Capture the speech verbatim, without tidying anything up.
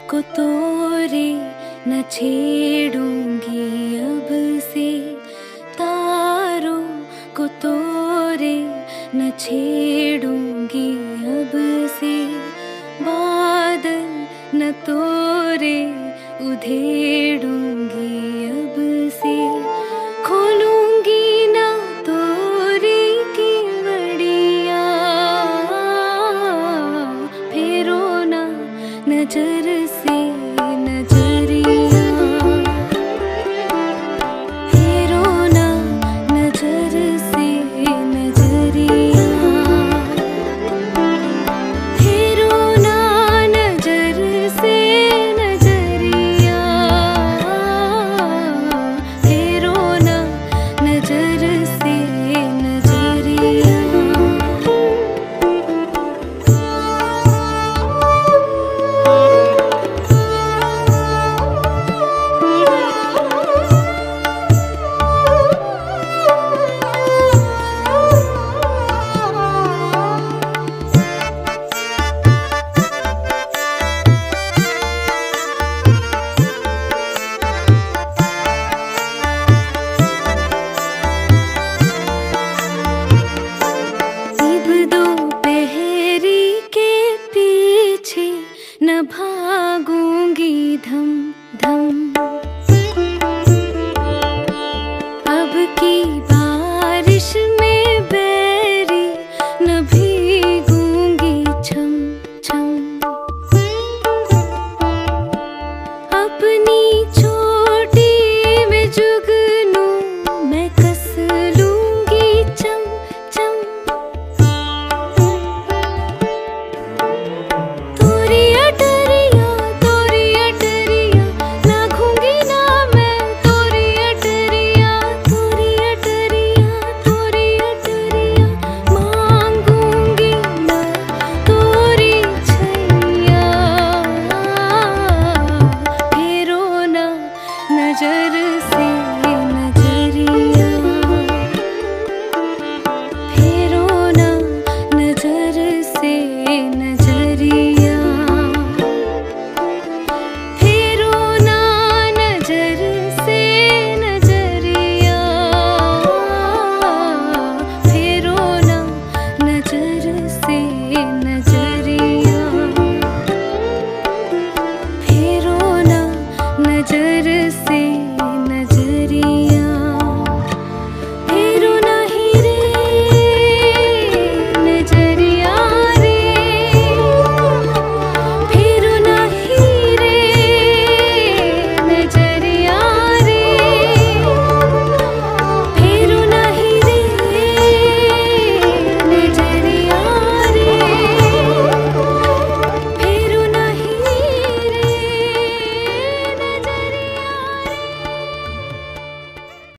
को तोरे न छेड़ूंगी अब से, तारों को तोरे न छेड़ूंगी अब से, बादल न तोरे उधेड़ूंगी अब से, खोलूंगी ना तोरी की वड़िया, फेरो ना नजर से नजरिया, फेरो ना नजर से नजरिया, फेरो ना नजर से नजरिया, फेरो ना नजर से नजरिया। न भागूंगी धम धम।